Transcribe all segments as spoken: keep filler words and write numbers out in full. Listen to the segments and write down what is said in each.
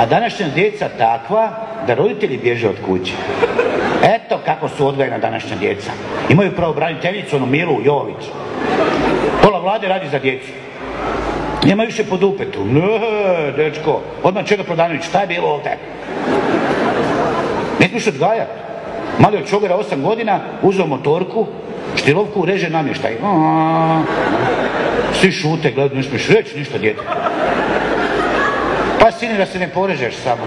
A današnja djeca takva da roditelji bježe od kuće. Eto kako su odgojena današnja djeca. Imaju pravobraniteljicu, onu Milu Jović. Pola vlade radi za djecu. Nema više po dupetu. Ne, dečko. Odmah Čedo Prodanović, šta je bilo ovdje? Ne smiješ odgajat. Mali od čovjera osam godina, uzeo motorku, štilovku, reže namještaj. Svi šute, gledaju, ne smiješ reći ništa djete. Pa sine da se ne porežeš samo.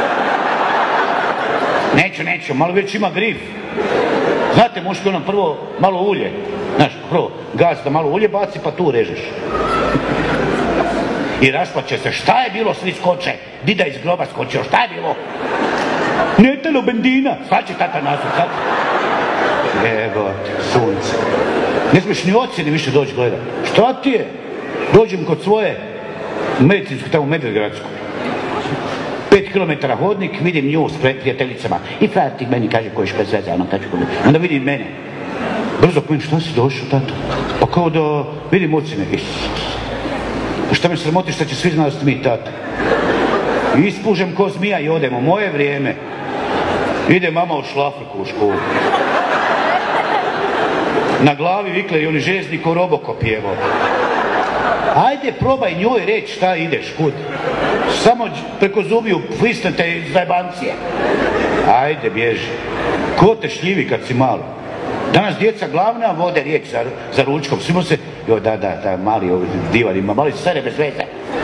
Neću, neću, malo već ima grif. Znate, muški ono prvo malo ulje. Znaš, prvo gaz da malo ulje baci pa tu režeš. I rasplaće se, šta je bilo, svi skoče. Dida iz groba skočio, šta je bilo? Netalo benzina. Sad će tata nazvat, sad. Evo, sunce. Ne smiješ ni ocjeni više doći gledat. Šta ti je? Dođem kod svoje medicinske, tamo u Medvedgradsku. Pet kilometara hodnik, vidim nju s prijateljicama. I frajer ti meni kaže kojiš bez veze, ono kaže kod... Onda vidim mene. Brzo pomeni, šta si došao, tata? Pa kao da vidim ocjene. Pa šta me sramotiš, šta će svi znati da ste mi tata? I ispužem ko zmija i odemo, moje vrijeme. Ide mama od šlafrku u školu. Na glavi vikleri, oni žezni ko Robocop jevo. Ajde, probaj njoj reći šta ideš, kud. Samo preko zubiju flisnete iz zajebancije. Ajde, bježi. Ko te šljivi kad si malo? Danas djeca glavna vode riječ za, za ručkom. Svimo se, jo da, da, da, mali divan ima, mali sere bez veze.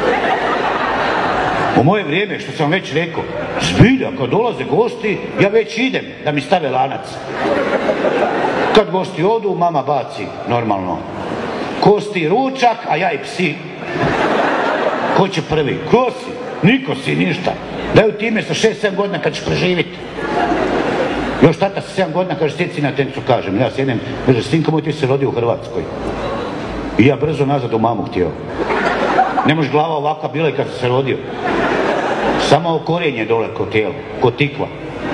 U moje vrijeme, što sam već rekao, zbilja, kad dolaze gosti, ja već idem da mi stave lanac. Kad gosti odu, mama baci, normalno. Kosti ručak, a ja i psi. Ko će prvi? Ko si? Niko si, ništa. Daju ti ime sa šest sedam godina kad ćeš preživiti. Još tata sa sedam godina kaže, sjeci na tencu, kažem. Ja sjedem, kaže, sinko moj, ti se rodio u Hrvatskoj. I ja brzo nazad u mamu htio. Ne može glava ovakva bila i kad se rodio. Samo korijenje dole ko tijelo, ko tikva.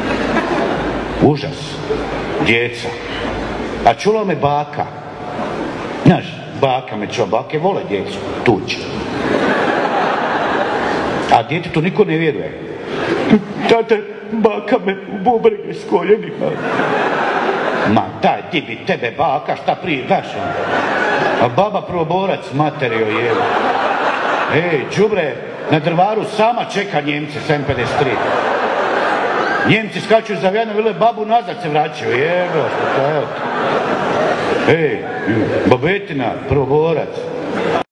Užas. Djeca. A čula me baka. Znaš, baka me čula, bake vole djecu, tući. A djetetu niko ne vjeruje. Tata, baka me u bubrege s koljenima. Ma daj, ti bi tebe baka, šta prije, znaš ono. A baba prvoborac, materio jevo. Ej, đubre, na Drvaru sama čeka Njemce, sedam pedeset tri. Njemci skaču za vijanu, vile babu nazad se vraćaju, jebo, što to je. Ej, babetina, prvoborac.